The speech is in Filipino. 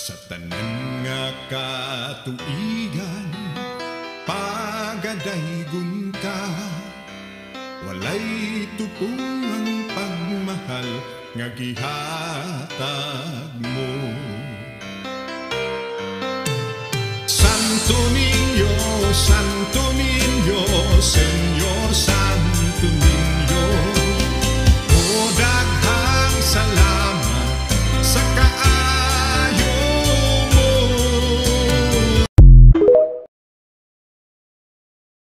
Sa tanan nga katuigan, pagadaygon ka, walay tupong ang pagmahal nga gihatag mo. Santo Niño, Señor Santo Niño, o